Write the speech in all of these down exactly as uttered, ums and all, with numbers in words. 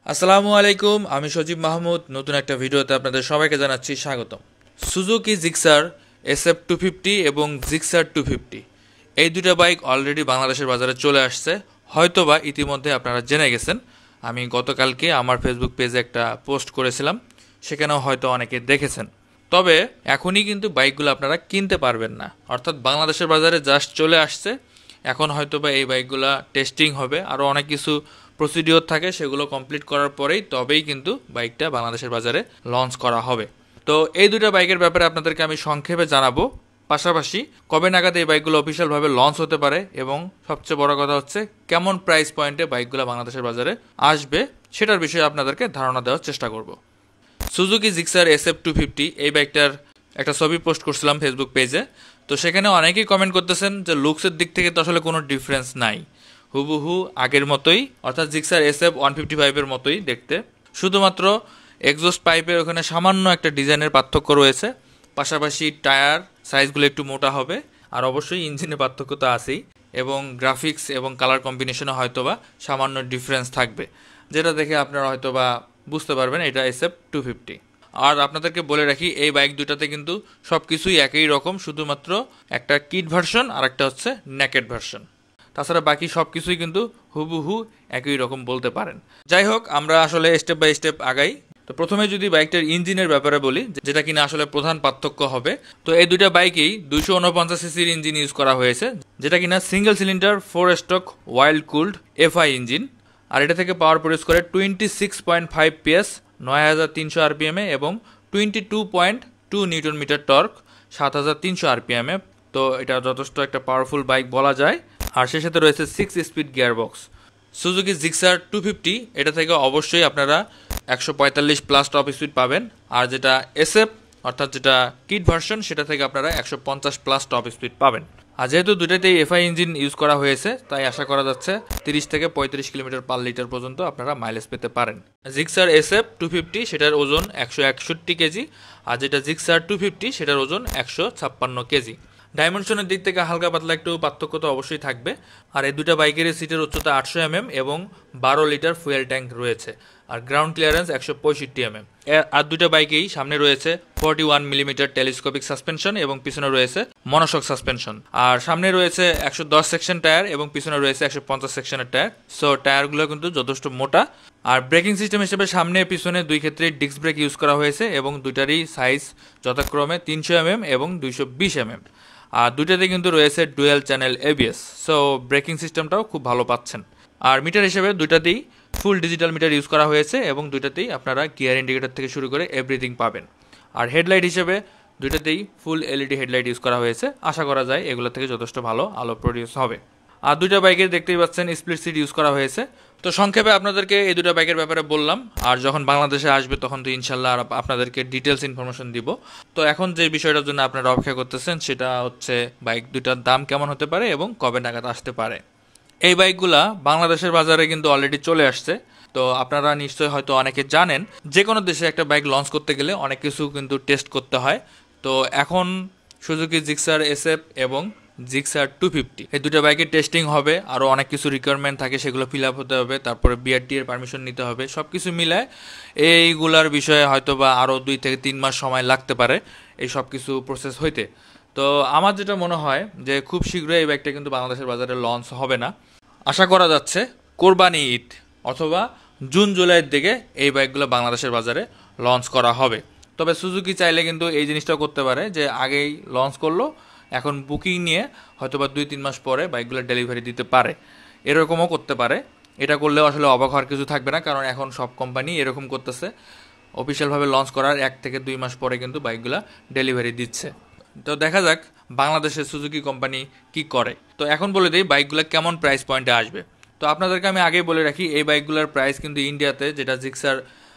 আসসালামু আলাইকুম, আমি সজীব মাহমুদ। নতুন একটা ভিডিওতে আপনাদের সবাইকে জানাচ্ছি স্বাগতম। Suzuki Gixxer SF two fifty এবং জিক্সার টু ফিফটি এই দুটো বাইক অলরেডি বাংলাদেশের বাজারে চলে আসছে, হয়তোবা ইতিমধ্যে আপনারা জেনে গেছেন। আমি গতকালকে আমার ফেসবুক পেজে একটা পোস্ট করেছিলাম, সেখানেও হয়তো অনেকে দেখেছেন। তবে এখনই কিন্তু বাইকগুলো আপনারা কিনতে পারবেন না, অর্থাৎ বাংলাদেশের বাজারে জাস্ট চলে আসছে। এখন হয়তোবা এই বাইকগুলো টেস্টিং হবে, আরও অনেক কিছু প্রসিডিওর থাকে, সেগুলো কমপ্লিট করার পরেই তবেই কিন্তু বাইকটা বাংলাদেশের বাজারে লঞ্চ করা হবে। তো এই দুটো বাইকের ব্যাপারে আপনাদেরকে আমি সংক্ষেপে জানাবো, পাশাপাশি কবে নাগাদ এই বাইকগুলো অফিসিয়ালভাবে লঞ্চ হতে পারে এবং সবচেয়ে বড় কথা হচ্ছে কেমন প্রাইস পয়েন্টে বাইকগুলো বাংলাদেশের বাজারে আসবে সেটার বিষয়ে আপনাদেরকে ধারণা দেওয়ার চেষ্টা করব। Suzuki Gixxer SF two fifty এই বাইকটার একটা ছবি পোস্ট করছিলাম ফেসবুক পেজে। তো সেখানে অনেকেই কমেন্ট করতেছেন যে লুকসের দিক থেকে তো আসলে কোনো ডিফারেন্স নাই, হুবহু আগের মতোই, অর্থাৎ জিক্সার এসএফ ওয়ান ফিফটি ফাইভের মতোই দেখতে, শুধুমাত্র এক্সজস্ট পাইপের ওখানে সামান্য একটা ডিজাইনের পার্থক্য রয়েছে। পাশাপাশি টায়ার সাইজগুলো একটু মোটা হবে, আর অবশ্যই ইঞ্জিনের পার্থক্য তো আছেই, এবং গ্রাফিক্স এবং কালার কম্বিনেশনে হয়তোবা সামান্য ডিফারেন্স থাকবে, যেটা দেখে আপনারা হয়তোবা বুঝতে পারবেন এটা এসএফ টু ফিফটি। আর আপনাদেরকে বলে রাখি, এই বাইক দুটাতে কিন্তু সব কিছুই একই রকম, শুধুমাত্র একটা কিট ভার্সন আর একটা হচ্ছে নেকেড ভার্সন। তাছাড়া বাকি সব কিছুই কিন্তু হুবহু একই রকম বলতে পারেন। যাই হোক, আমরা আসলে স্টেপ বাই স্টেপ আগাই। তো প্রথমে যদি বাইকটার ইঞ্জিনের ব্যাপারে বলি, যেটা কিনা আসলে প্রধান পার্থক্য হবে, তো এই দুইটা বাইকেই দুইশো উনপঞ্চাশ সিসির ইঞ্জিন ইউজ করা হয়েছে, যেটা কিনা single cylinder four stroke oil cooled FI engine. আর এটা থেকে পাওয়ার প্রডিউস করে twenty six point five PS, নয় হাজার তিনশো আরপিএমে, এবং twenty two point two newton metre torque, সাত হাজার তিনশো আরপিএমে। তো এটা যথেষ্ট একটা পাওয়ারফুল বাইক বলা যায়। আর সে সাথে রয়েছে six speed gearbox. Suzuki Gixxer two fifty এটা থেকে অবশ্যই আপনারা একশো পঁয়তাল্লিশ প্লাস টপ স্পিড পাবেন, আর যেটা এসএফ অর্থাৎ যেটা কিট ভার্সন সেটা থেকে আপনারা একশো পঞ্চাশ প্লাস টপ স্পিড পাবেন। আর যেহেতু দুটাতেই এফআই ইঞ্জিন ইউজ করা হয়েছে, তাই আশা করা যাচ্ছে তিরিশ থেকে পঁয়ত্রিশ কিলোমিটার পার লিটার পর্যন্ত আপনারা মাইলেজ পেতে পারেন। জিক্সার এসএফ টু ফিফটি সেটার ওজন একশো একষট্টি কেজি, আর যেটা জিক্সার টু ফিফটি সেটার ওজন একশো ছাপ্পান্ন কেজি। ডাইমেনশনের দিক থেকে হালকা পাতলা একটু পার্থক্য তো অবশ্যই থাকবে। আর এই দুটা বাইকের সিটের উচ্চতা আটশো এমএম এবং বারো লিটার ফুয়েল ট্যাঙ্ক রয়েছে, আর গ্রাউন্ড ক্লিয়ারেন্স একশো পঁয়ষট্টি এমএম। আর দুটা বাইকেই সামনে রয়েছে forty one millimetre telescopic suspension এবং পিছনে রয়েছে মনোশক সাসপেনশন। আর সামনে রয়েছে একশো দশ সেকশন টায়ার এবং পিছনে রয়েছে একশো পঞ্চাশ সেকশনের টায়ার। সো টায়ারগুলো কিন্তু যথেষ্ট মোটা। আর ব্রেকিং সিস্টেম হিসেবে সামনে পিছনে দুই ক্ষেত্রে ডিস্ক ব্রেক ইউজ করা হয়েছে, এবং দুইটারই সাইজ যথাক্রমে তিনশো এমএম এবং দুইশো বিশ এমএম। আর দুইটাতে কিন্তু রয়েছে dual channel ABS, so braking সিস্টেমটাও খুব ভালো পাচ্ছেন। আর মিটার হিসেবে দুইটাতেই ফুল ডিজিটাল মিটার ইউজ করা হয়েছে, এবং দুইটাতেই আপনারা গিয়ার ইন্ডিকেটর থেকে শুরু করে এভরিথিং পাবেন। আর হেডলাইট হিসেবে দুইটাতেই ফুল এলইডি হেডলাইট ইউজ করা হয়েছে, আশা করা যায় এগুলো থেকে যথেষ্ট ভালো আলো প্রডিউস হবে। আর দুইটা বাইকের দেখতেই পাচ্ছেন স্প্লিট সিট ইউজ করা হয়েছে। তো সংক্ষেপে আপনাদেরকে এই দুটো বাইকের ব্যাপারে বললাম, আর যখন বাংলাদেশে আসবে তখন তো ইনশাল্লাহ আপনাদেরকে ডিটেলস ইনফরমেশন দিব। তো এখন যে বিষয়টার জন্য আপনারা অপেক্ষা করতেছেন সেটা হচ্ছে বাইক দুটার দাম কেমন হতে পারে এবং কবে নাগাদ আসতে পারে। এই বাইকগুলা বাংলাদেশের বাজারে কিন্তু অলরেডি চলে আসছে। তো আপনারা নিশ্চয়ই হয়তো অনেকে জানেন, যে কোনো দেশে একটা বাইক লঞ্চ করতে গেলে অনেক কিছু কিন্তু টেস্ট করতে হয়। তো এখন সুজুকি জিক্সার এসএফ এবং জিক্সার টু ফিফটি এই দুটো বাইকের টেস্টিং হবে, আরও অনেক কিছু রিকোয়ারমেন্ট থাকে, সেগুলো ফিল আপ হতে হবে, তারপরে বিআরটি এর পারমিশন নিতে হবে। সব কিছু মিলায় এইগুলার বিষয়ে হয়তো বা আরও দুই থেকে তিন মাস সময় লাগতে পারে এই সব কিছু প্রসেস হইতে। তো আমার যেটা মনে হয় যে খুব শীঘ্রই এই বাইকটা কিন্তু বাংলাদেশের বাজারে লঞ্চ হবে না, আশা করা যাচ্ছে কোরবানি ঈদ অথবা জুন জুলাইয়ের দিকে এই বাইকগুলো বাংলাদেশের বাজারে লঞ্চ করা হবে। তবে সুজুকি চাইলে কিন্তু এই জিনিসটা করতে পারে যে আগেই লঞ্চ করলো, এখন বুকিং নিয়ে হয়তোবা দুই তিন মাস পরে বাইকগুলো ডেলিভারি দিতে পারে, এরকমও করতে পারে। এটা করলেও আসলে অবাক হওয়ার কিছু থাকবে না, কারণ এখন সব কোম্পানি এরকম করতেছে, অফিসিয়ালভাবে লঞ্চ করার এক থেকে দুই মাস পরে কিন্তু বাইকগুলো ডেলিভারি দিচ্ছে। তো দেখা যাক বাংলাদেশের সুজুকি কোম্পানি কি করে। তো এখন বলে দিই বাইকগুলো কেমন প্রাইস পয়েন্টে আসবে। তো আপনাদেরকে আমি আগেই বলে রাখি, এই বাইকগুলোর প্রাইস কিন্তু ইন্ডিয়াতে যেটা জিক্সার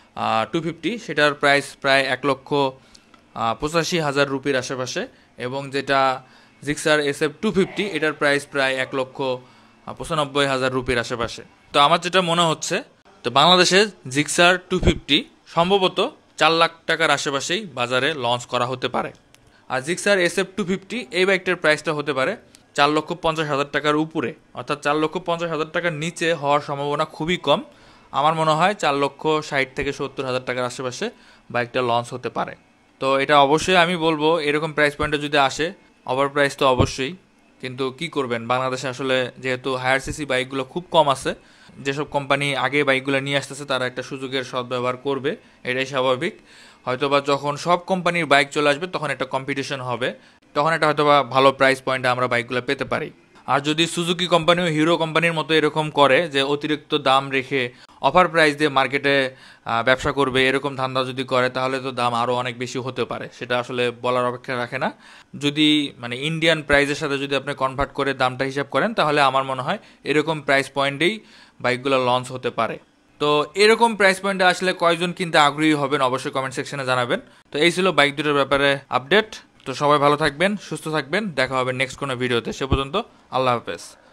টু ফিফটি সেটার প্রাইস প্রায় এক লক্ষ পঁচাশি হাজার রুপির আশেপাশে, এবং যেটা জিক্সার এসএফ টু ফিফটি এটার প্রাইস প্রায় এক লক্ষ পঁচানব্বই হাজার রুপির আশেপাশে। তো আমার যেটা মনে হচ্ছে, তো বাংলাদেশে জিক্সার টু ফিফটি সম্ভবত চার লাখ টাকার আশেপাশেই বাজারে লঞ্চ করা হতে পারে। আর জিক্সার এসএফ টু ফিফটি এই বাইকটার প্রাইসটা হতে পারে চার লক্ষ পঞ্চাশ হাজার টাকার উপরে, অর্থাৎ চার লক্ষ পঞ্চাশ হাজার টাকার নিচে হওয়ার সম্ভাবনা খুবই কম। আমার মনে হয় চার লক্ষ ষাট থেকে সত্তর হাজার টাকার আশেপাশে বাইকটা লঞ্চ হতে পারে। তো এটা অবশ্যই আমি বলবো এরকম প্রাইস পয়েন্টে যদি আসে, ওভার প্রাইস তো অবশ্যই, কিন্তু কি করবেন, বাংলাদেশে আসলে যেহেতু হায়ার সিসি বাইকগুলো খুব কম আছে, যেসব কোম্পানি আগে বাইকগুলো নিয়ে আসতেছে তারা একটা সুযোগের সদ্ব্যবহার করবে, এটাই স্বাভাবিক। হয়তোবা যখন সব কোম্পানির বাইক চলে আসবে তখন একটা কম্পিটিশন হবে, তখন একটা হয়তোবা ভালো প্রাইস পয়েন্টে আমরা বাইকগুলো পেতে পারি। আর যদি সুজুকি কোম্পানি ও হিরো কোম্পানির মতো এরকম করে যে অতিরিক্ত দাম রেখে অফার প্রাইস দিয়ে মার্কেটে ব্যবসা করবে, এরকম ধান্দা যদি করে তাহলে তো দাম আরও অনেক বেশি হতে পারে, সেটা আসলে বলার অপেক্ষা রাখে না। যদি মানে ইন্ডিয়ান প্রাইসের সাথে যদি আপনি কনভার্ট করে দামটা হিসাব করেন তাহলে আমার মনে হয় এরকম প্রাইস পয়েন্টেই বাইকগুলো লঞ্চ হতে পারে। তো এরকম প্রাইস পয়েন্টে আসলে কয়জন কিনতে আগ্রহী হবেন অবশ্যই কমেন্ট সেকশনে জানাবেন। তো এই ছিল বাইক দুটোর ব্যাপারে আপডেট। তো সবাই ভালো থাকবেন, সুস্থ থাকবেন, দেখা হবে নেক্সট কোনো ভিডিওতে। সে পর্যন্ত আল্লাহ হাফেজ।